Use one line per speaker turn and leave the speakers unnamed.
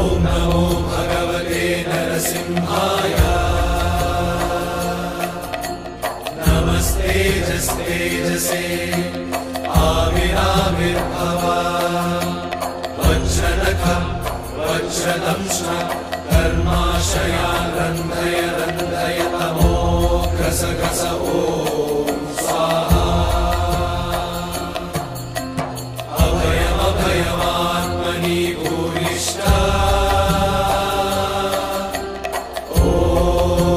नमो भगवते नरसिंहाय नमस्तेजस्तेजसे आविराविर्भव वज्रनख वज्रदंष्ट्र कर्माशया रन्धय रन्धय तमो घस घस ओ